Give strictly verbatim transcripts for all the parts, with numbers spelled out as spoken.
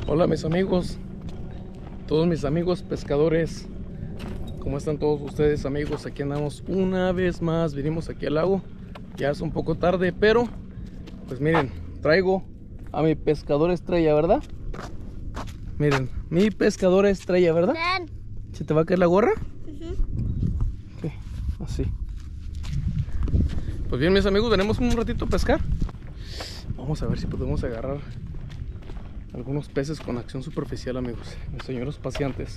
Hola mis amigos, todos mis amigos pescadores, ¿cómo están todos ustedes amigos? Aquí andamos una vez más, vinimos aquí al lago, ya es un poco tarde, pero pues miren, traigo a mi pescador estrella, ¿verdad? Miren, mi pescador estrella, ¿verdad? ¿Se te va a caer la gorra? Uh-huh. Ok, así. Pues bien mis amigos, venimos un ratito a pescar. Vamos a ver si podemos agarrar algunos peces con acción superficial, amigos, mis señores pacientes.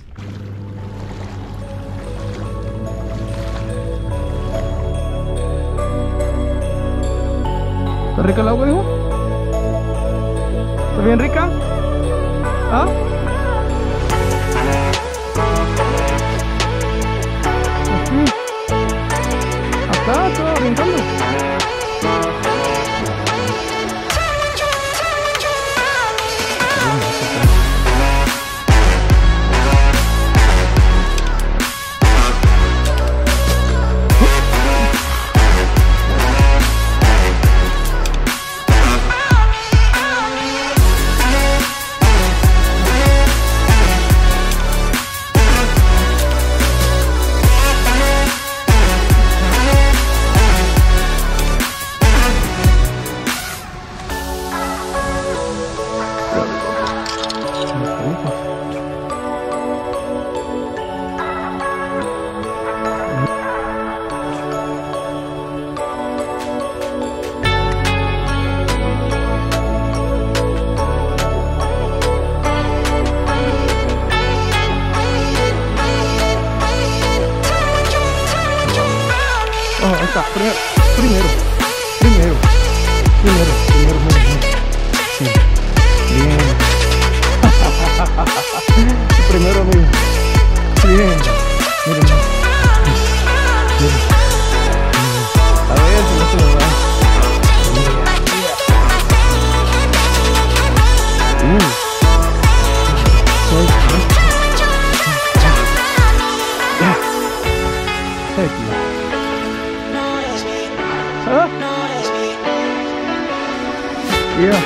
¿Está rica el agua, hijo? ¿Está bien rica? ¿Ah? Aquí. Acá, todo brincando. Primero, primero, primero, primero, primero, primero. Sí. Bien. Primero, amigo. Bien. Miren. Miren. A ver si no se me va. Uh. Heck yeah. ¿Ah? Yeah.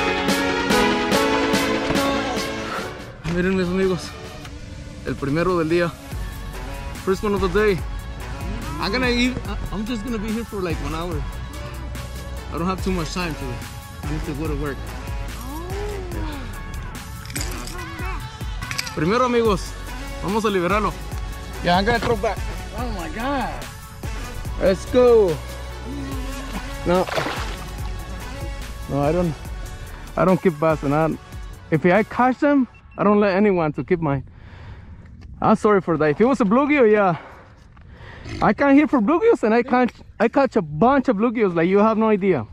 Miren mis amigos, el primero del día, first one of the day. I'm gonna eat, I'm just gonna be here for like one hour. I don't have too much time to I need to go to work. Yeah. Primero amigos, vamos a liberarlo. Yeah, I'm gonna throw back. Oh my god. Let's go. No, no, I don't, I don't keep bass, and I, if I catch them, I don't let anyone to keep mine. I'm sorry for that. If it was a bluegill, yeah, I come here for bluegills, and I catch, I catch a bunch of bluegills like you have no idea.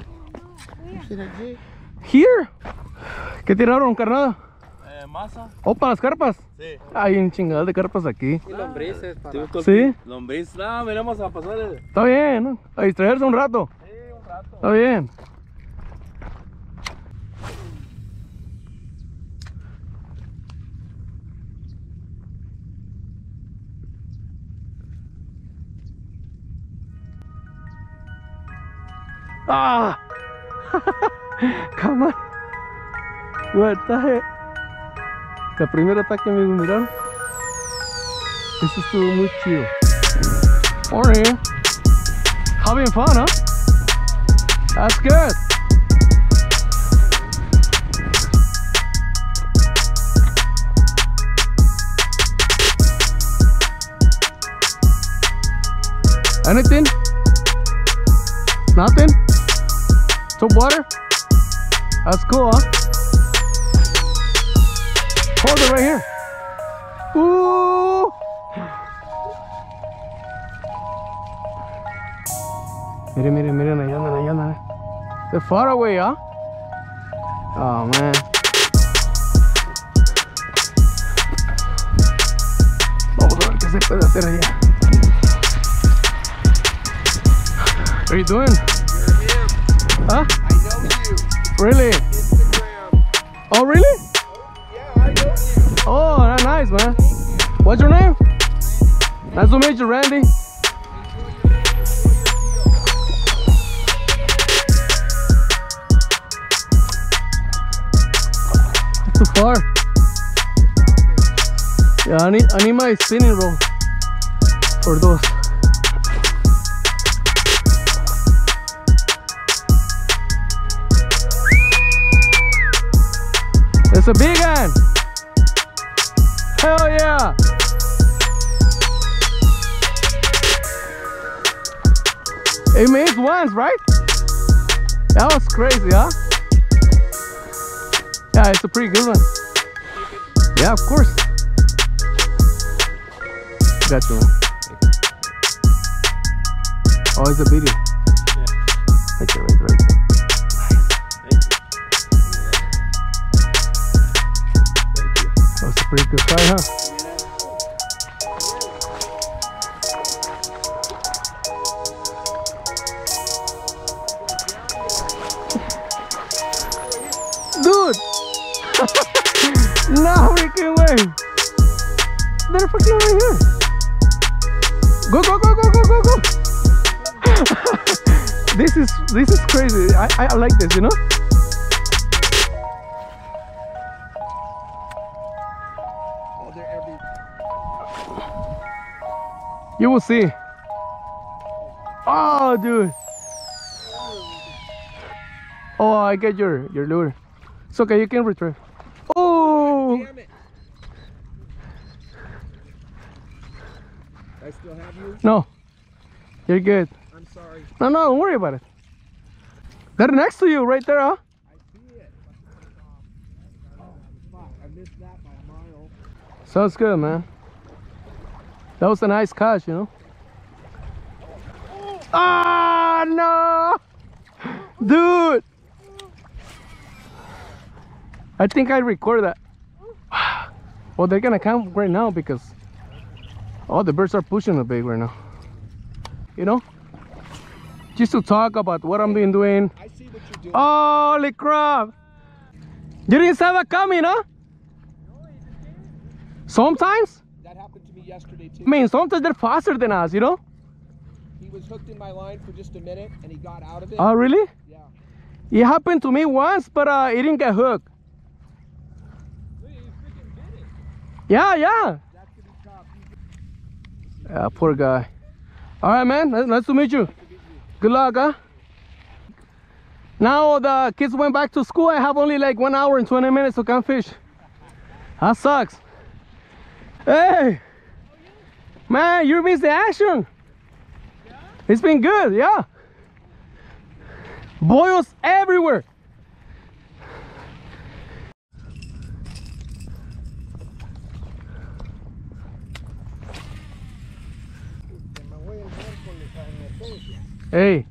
Here, ¿qué tiraron, carnada? Eh, masa. Oh, para las carpas. Sí. Hay un chingadal de carpas aquí. Y lombrices. Para... Sí. Lombriz. No, miramos a pasar. Está bien, ¿no? A distraerse un rato. Está bien. Ah! Come on. What the heck? El primer ataque, amigo, miraron. Eso estuvo muy chido. Morning. Having fun, huh? That's good. Anything? Nothing? Some water? That's cool, huh? Hold it right here. Ooh! Miren, miren, miren, allá andan, allá andan. They're far away, huh? Oh, man. Vamos a ver qué se puede hacer allá. What are you doing? You're him. Huh? I know you. Really? Instagram. Oh, really? Yeah, I know you. Oh, that's nice, man. What's your name? Nice to meet you, Randy. Too far. Yeah, I need, I need my spinning roll for those. It's a big one. Hell yeah. It made once, right? That was crazy, huh? Yeah, it's a pretty good one. Yeah, of course. Got you, man. Oh, it's a video. Yeah. Right there, right, right there. Thank you. Thank you. That was a pretty good fry, huh? Dude! No freaking way! They're freaking right here! Go, go, go, go, go, go, go! This is, this is crazy. I, I like this, you know? Oh, they're every. You will see. Oh, dude! Oh, I get your, your lure. It's okay, you can retrieve. Oh! Damn it. I still have you? No, you're good. I'm sorry. No, no, don't worry about it. They're next to you, right there, huh? I see it. Oh, fuck. I missed that by a mile. Sounds good, man. That was a nice catch, you know? Ah, no! Dude! I think I record that. Well, they're gonna come right now because all the birds are pushing a bit right now. You know? Just to talk about what I'm been doing. I see what you're doing. Holy crap! You didn't see that coming, huh? Sometimes? That happened to me yesterday too. I mean, sometimes they're faster than us, you know? He was hooked in my line for just a minute and he got out of it. Oh, really? Yeah. It happened to me once, but uh, it didn't get hooked. Yeah, yeah. That could be tough. Yeah, poor guy. All right, man. Nice nice to meet you. Good luck, huh? Now the kids went back to school. I have only like one hour and twenty minutes to come fish. That sucks. Hey, man, you missed the action. It's been good, yeah. Boils everywhere. Hey,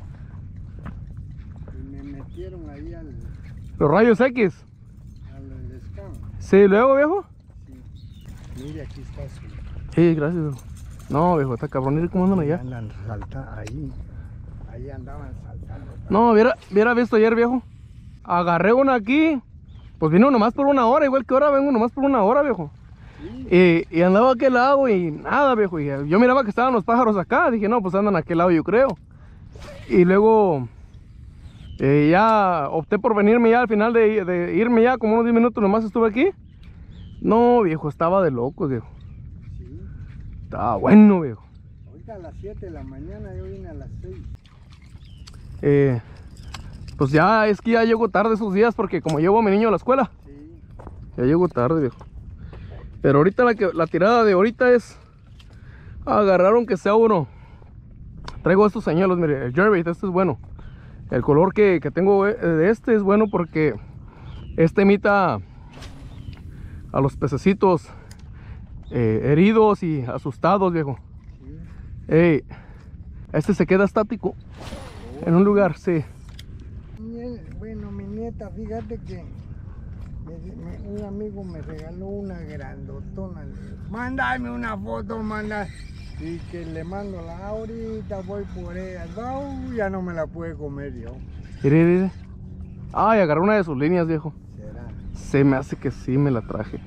Y me metieron ahí al, los rayos X. al scam. Sí, luego, viejo. Mire, aquí está su. Sí, gracias, viejo. No, viejo, está cabrón. Mira cómo andan allá. Andan saltando ahí. Ahí andaban saltando. No, hubiera, hubiera visto ayer, viejo. Agarré una aquí. Pues vino nomás por una hora, igual que ahora vengo nomás por una hora, viejo. Y, y andaba a aquel lado y nada, viejo. Y yo miraba que estaban los pájaros acá. Dije, no, pues andan a aquel lado, yo creo. Y luego eh, ya opté por venirme ya al final de, de irme ya, como unos diez minutos nomás estuve aquí. No, viejo, estaba de locos, viejo. Sí. Estaba bueno, viejo. Ahorita a las siete de la mañana, yo vine a las seis. Eh, pues ya es que ya llego tarde esos días porque como llevo a mi niño a la escuela, Sí. ya llego tarde, viejo. Pero ahorita la, que, la tirada de ahorita es agarrar aunque sea uno. Traigo estos señuelos, mire, el Jervit, este es bueno. El color que, que tengo de este es bueno porque este imita a los pececitos eh, heridos y asustados, viejo. Sí. Ey, este se queda estático en un lugar, sí. Bueno, mi nieta, fíjate que me- me- un amigo me regaló una grandotona. Le digo, mándame una foto, manda. Y que le mando la ahorita, voy por ella. No, ya no me la pude comer yo. Mire, mire. Ay, agarré una de sus líneas, viejo. Será. Se me hace que sí me la traje.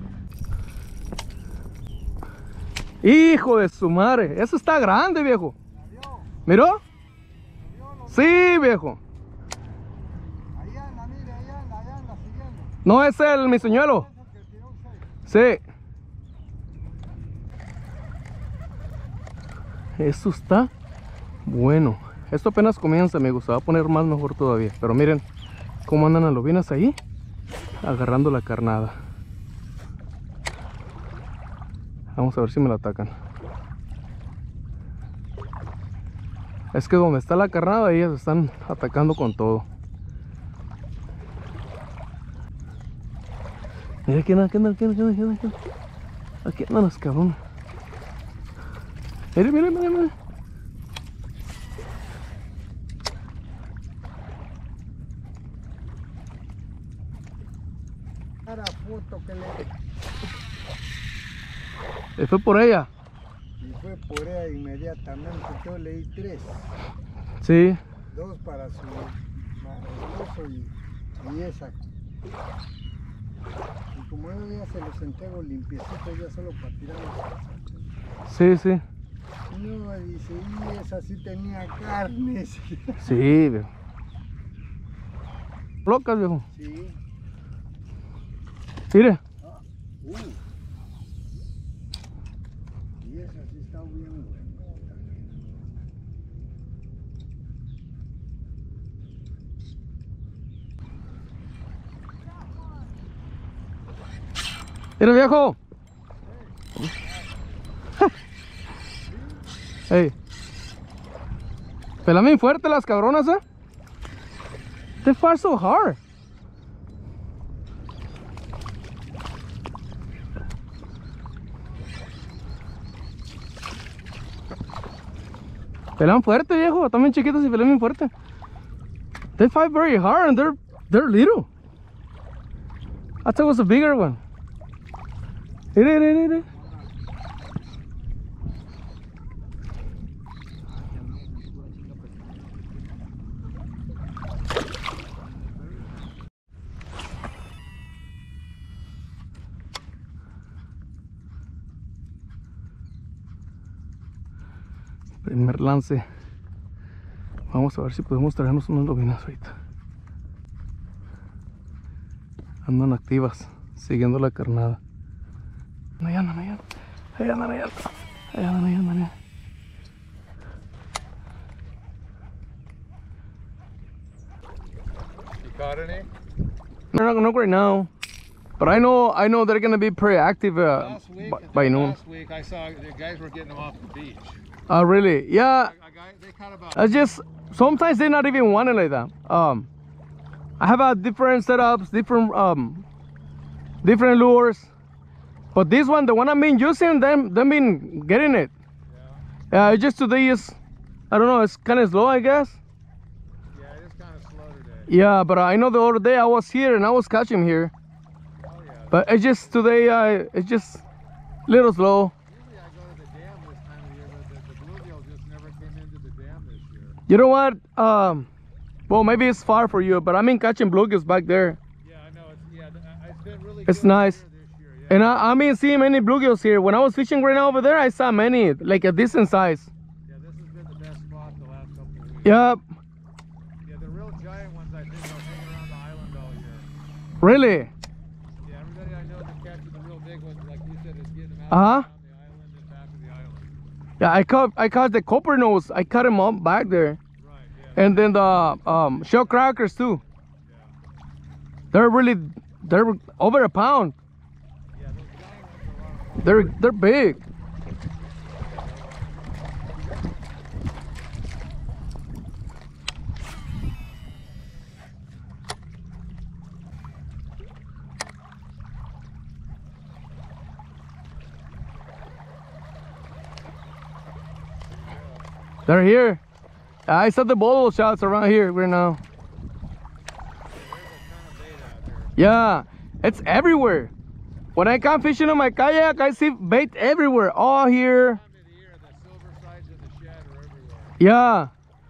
Hijo de su madre, eso está grande, viejo. ¿Miró? Sí, viejo. Ahí anda, mire, ahí anda, ahí anda, siguiendo. No es el mi señuelo. Sí. Esto está bueno. Esto apenas comienza, amigos. Se va a poner más mejor todavía. Pero miren cómo andan las lobinas ahí, agarrando la carnada. Vamos a ver si me la atacan. Es que donde está la carnada, ellas están atacando con todo. Mira, aquí andan, aquí andan, aquí andan, aquí andan, aquí andan. Aquí andan los cabrones. Mira, mira, mira, mira. Cada foto que le... ¿Y fue por ella? Y fue por ella inmediatamente. Yo le di tres. Sí. Dos para su esposo y, y esa. Y como yo ya se los entrego limpiecitos, ya solo para tirarlos. Sí, sí. No, dice, y esa sí tenía carnes. Sí, viejo. Locas, viejo. Sí. Mire. Ah, uh. Y esa sí está bien buena también. Mira, viejo. Hey. Pelan bien fuerte las cabronas, eh. They far so hard. Pelan fuerte, viejo. Están bien chiquitos y pelan bien fuerte. They fight very hard and they're they're little. I thought it was a bigger one. Mire, mire, mire. Primer lance. Vamos a ver si podemos traernos unas lobinas ahorita. Andan activas, siguiendo la carnada. Ahí andan, ahí andan, ahí andan, ahí andan, ahí andan, ahí andan, ahí andan. You caught any? No, no, not right now. But I know, I know they're gonna be pretty active uh, Last week, by, by noon. last week I saw the guys were getting them off the beach. Oh, really? Yeah. A guy, they caught about. I just sometimes they're not even wanting like that. Um, I have a different setups, different um, different lures. But this one, the one I've been using, them, them been getting it. Yeah. Uh, just today is, I don't know, it's kind of slow, I guess. Yeah, it is kind of slow today. Yeah, but I know the other day I was here and I was catching here. Oh yeah. But it's just today, uh, it's just a little slow. Usually I go to the dam this time of year, but the, the bluegill just never came into the dam this year. You know what? Um, well, maybe it's far for you, but I've been catching bluegills back there. Yeah, I know. It's yeah. It's been really. It's good nice. here this year, yeah. And I, I been seeing many bluegills here. When I was fishing right now over there, I saw many, like a decent size. Yeah, this has been the best spot the last couple of weeks. Yep. Yeah, the real giant ones I think are hanging around the island all year. Really? Yeah, everybody I know that's catching the real big ones, like you said, is getting them out Uh-huh. around the island and back to the island. Yeah, I caught I caught the copper nose. I caught him up back there. Right. Yeah. And then the um, shell crackers too. Yeah. They're really, they're over a pound. Yeah, those giant ones are a lot of fun. They're they're big. They're here. I saw the bolo shots around here right now. Yeah, it's everywhere. When I come fishing on my kayak, I see bait everywhere. All here. Time of the year, the silver sides of the shed are everywhere. Yeah.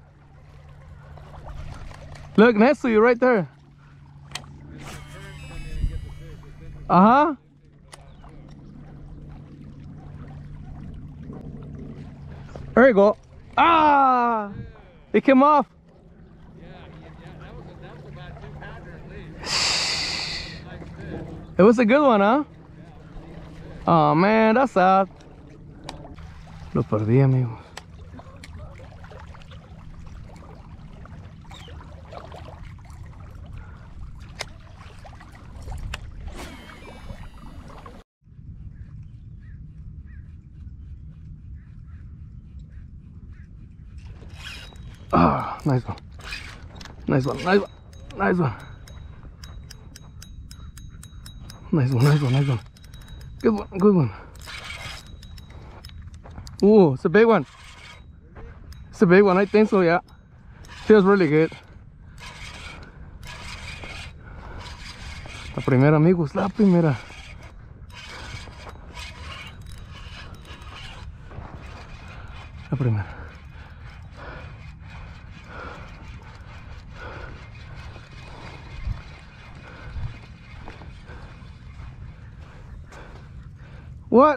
Look next to you right there. And the currents come in and get the fish. It's interesting. Uh-huh. There you go. Ah! It came off. Yeah, yeah, yeah, that was a, that was about two pounder at least. Nice fish. It was a good one, huh? Oh man, that's sad. Lo perdí, amigos. Ah, nice one. Nice one, nice one, nice one. Nice one, nice one, nice one. Good one, good one. Ooh, it's a big one. It's a big one, I think so, yeah. Feels really good. La primera, amigos, la primera. La primera. What?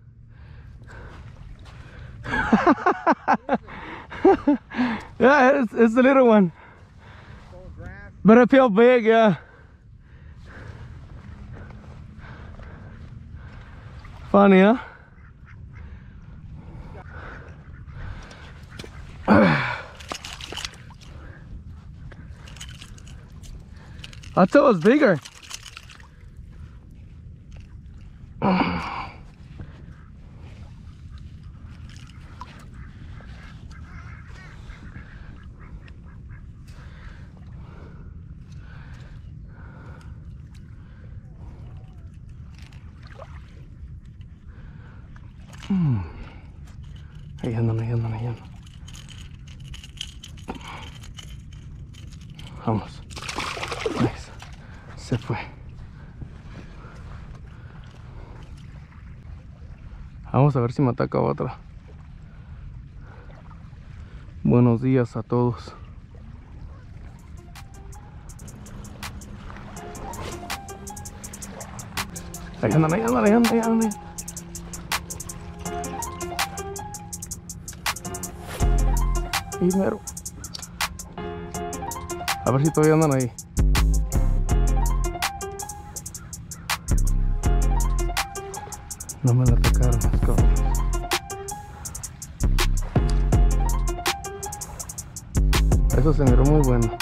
Yeah, it's, it's a little one. But I feel big, yeah. Funny, huh? I thought it was bigger. Hmm. Ahí andan, ahí andan, ahí andan. Vamos. Nice. Se fue. Vamos a ver si me ataca otra. Buenos días a todos. Ahí andan, ahí andan, ahí andan, ahí andan. Ahí mero. A ver si todavía andan ahí. No me la atacaron, let's go. Eso se miró muy bueno.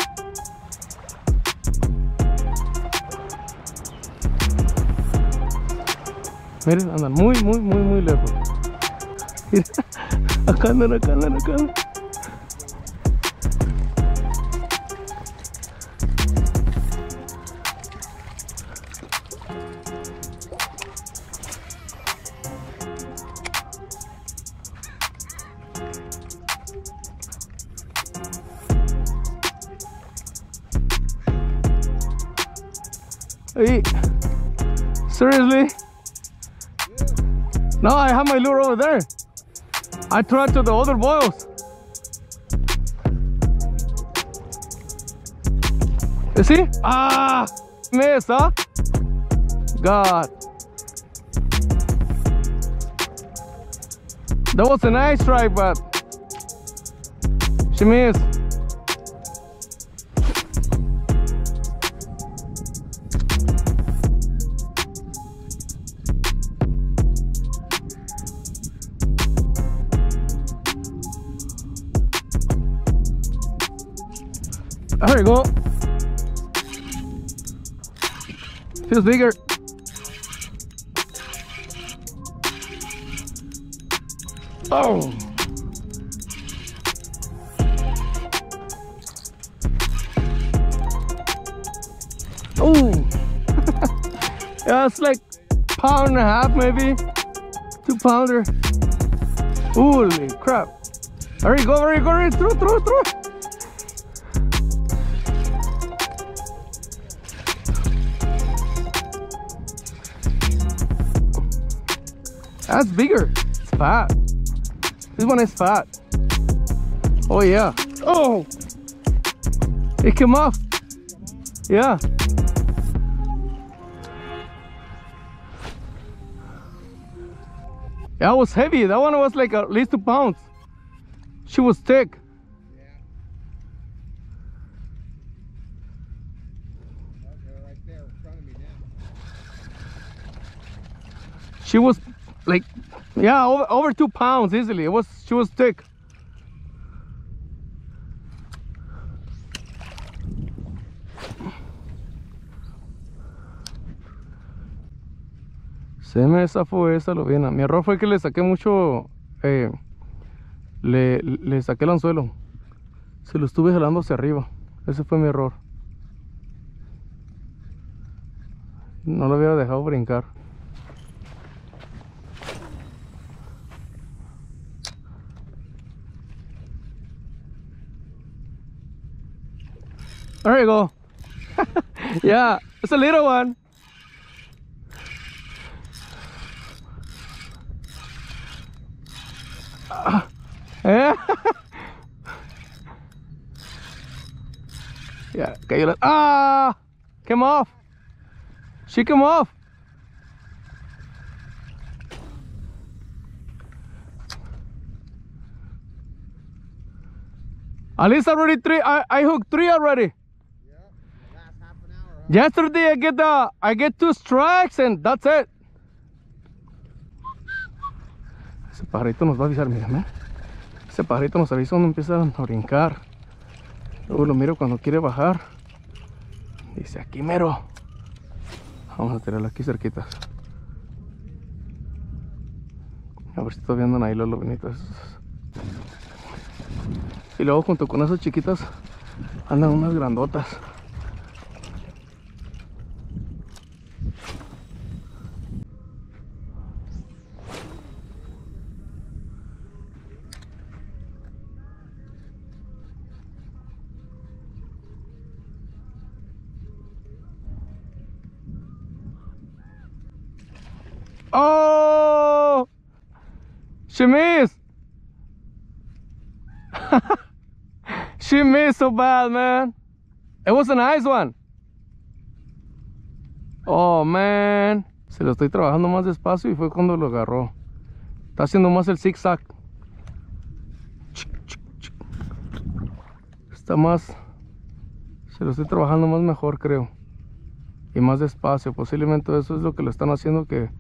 Miren, andan muy, muy, muy, muy lejos. Mira, acá andan, acá andan, acá andan. Hey, seriously? Yeah. No, I have my lure over there. I tried to the other boils. You see? Ah, miss, huh? God. That was a nice strike, but she missed. There you go. Feels bigger. Oh. Oh. Yeah, it's like pound and a half, maybe two pounder. Holy crap! There you go. There you go. There you go. Through, through, through. That's bigger. It's fat. This one is fat. Oh yeah. Oh! It came off. Yeah. That was heavy. That one was like at least two pounds. She was thick. Yeah. Okay, right there in front of me now. She was like, yeah, over, over two pounds easily. It was, she was thick. Se me zafó esa lobina. Mi error fue que le saqué mucho, eh, le, le saqué el anzuelo. Se lo estuve jalando hacia arriba. Ese fue mi error. No lo hubiera dejado brincar. There you go. Yeah, it's a little one. Uh, yeah. Yeah, cayó la... Ah! Came off. She came off. At least already three. I, I hooked three already. Yesterday I get the I get two strikes and that's it. Ese pajarito nos va a avisar, mírame. Ese pajarito nos avisa cuando empiezan a brincar. Luego lo miro cuando quiere bajar. Dice aquí mero. Vamos a tirarlo aquí cerquitas. A ver si todavía andan ahí los lobinitos. Y luego junto con esas chiquitas andan unas grandotas. Oh, she missed. She missed so bad, man. It was a nice one. Oh, man. Se lo estoy trabajando más despacio y fue cuando lo agarró. Está haciendo más el zigzag. Está más... Se lo estoy trabajando más mejor, creo. Y más despacio. Posiblemente eso es lo que lo están haciendo que...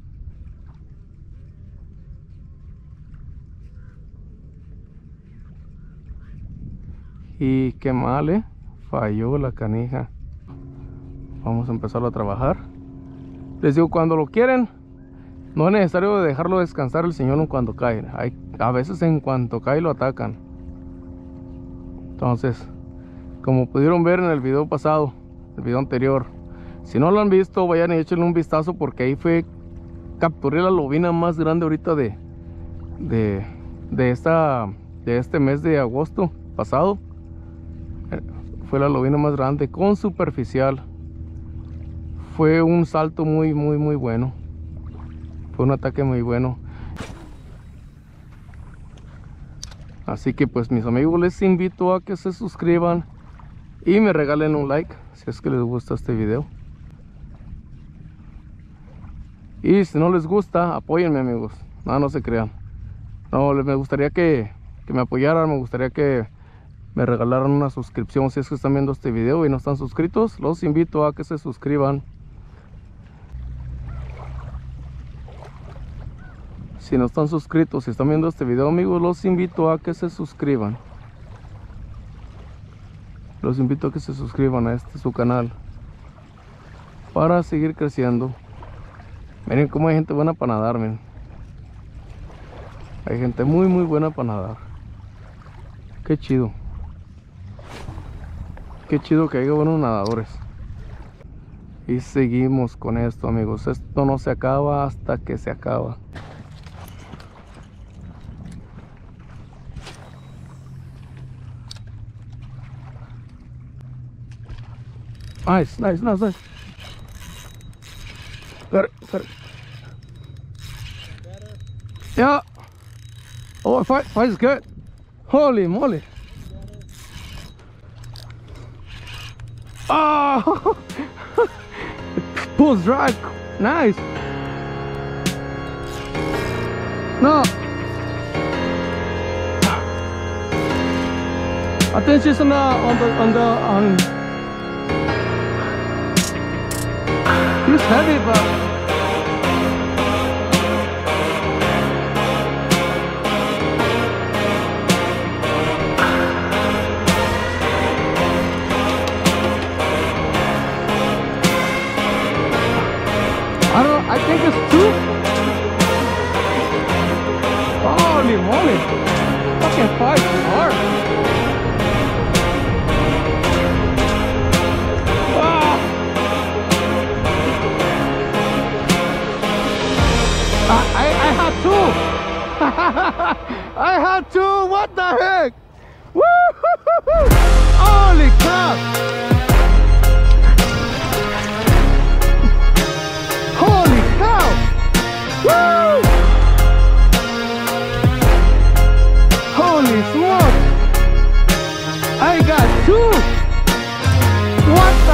Y qué mal, eh. Falló la canija. Vamos a empezar a trabajar. Les digo, cuando lo quieren, no es necesario dejarlo descansar el señor cuando cae. Hay, a veces en cuanto cae lo atacan. Entonces, como pudieron ver en el video pasado, el video anterior, si no lo han visto, vayan y échenle un vistazo porque ahí fue, capturé la lobina más grande ahorita de, de, de, esta, de este mes de agosto pasado. Fue la lobina más grande con superficial. Fue un salto muy muy muy bueno. Fue un ataque muy bueno. Así que pues mis amigos, les invito a que se suscriban y me regalen un like si es que les gusta este video. Y si no les gusta, apóyenme, amigos. No, no se crean. No, me gustaría que, que me apoyaran. Me gustaría que me regalaran una suscripción. Si es que están viendo este video y no están suscritos, los invito a que se suscriban. Si no están suscritos, si están viendo este video, amigos, los invito a que se suscriban. Los invito a que se suscriban a este su canal para seguir creciendo. Miren cómo hay gente buena para nadar, miren. Hay gente muy muy buena para nadar. Qué chido. Qué chido que haya buenos nadadores. Y seguimos con esto, amigos. Esto no se acaba hasta que se acaba. Nice, nice, nice, nice. Got it, got it. Yeah. Oh, fight, fight is good. Holy moly. Oh, pulls drag. Nice. No. I think she's on the on the on the on. She's heavy, but. I don't. I think it's two. Holy moly! Fucking fight hard. I had two. What the heck? Woo! Holy crap! Holy cow! Woo! Holy smoke! I got two. What the?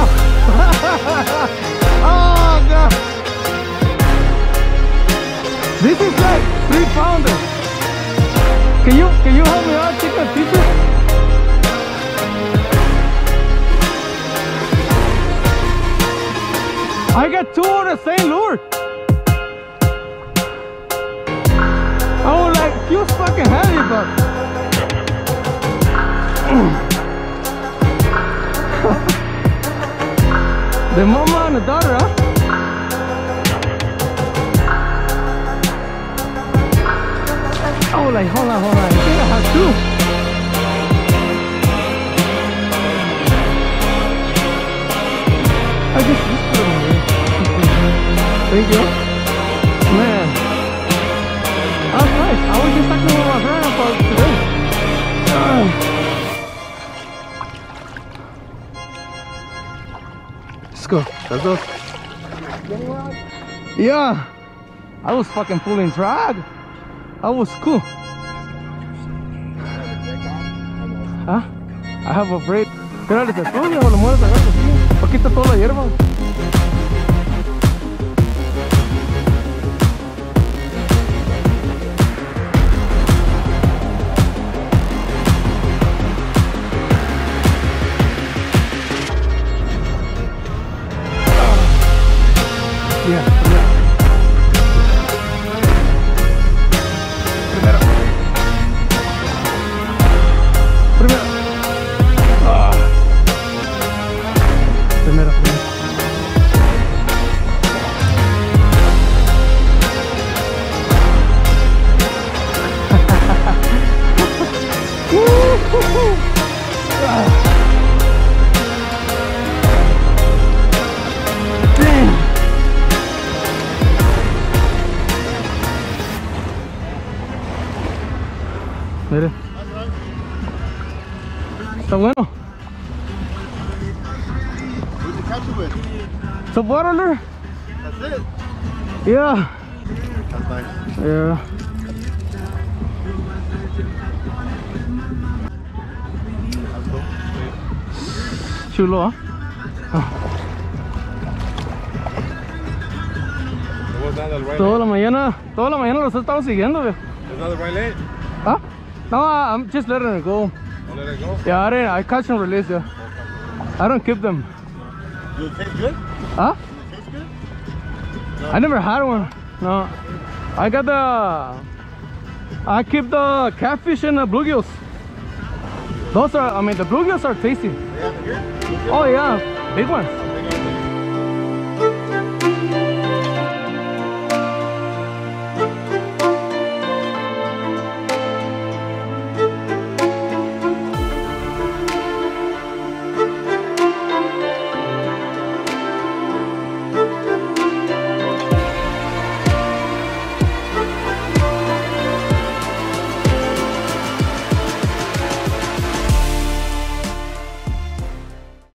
Oh god! This is like three pounders. Can you can you help me out? Take a picture. I got two on the same lure. I was like, feels fucking heavy, but the mama and the daughter, huh? Oh, like, hold on, hold on. I think I have two. I just, just put them away. Thank you. Man. That's nice. I was just talking with my grandpa today. Uh. Let's go. Let's go. Yeah. I was fucking pulling drag. That was cool. ¿Ah? I have a break. Espérale, te estudia o lo mueves acá. Aquí está toda la hierba. Yeah, yeah. Mire. Está bueno. Who'd you catch it with? It's a water lure. That's it. Yeah. That's nice. Yeah. That's cool. Chulo, ¿ah? ¿eh? It was not the right Toda lane. la mañana, toda la mañana los he estado siguiendo, viejo. It's not the right lane. ¿Ah? No, I'm just letting it go. Don't let it go. Yeah, I didn't. I catch and release, yeah. I don't keep them. Do it taste good? Huh? Does it taste good? I never had one. No. I got the. I keep the catfish and the bluegills. Those are. I mean, the bluegills are tasty. They have it here? Oh yeah, big ones.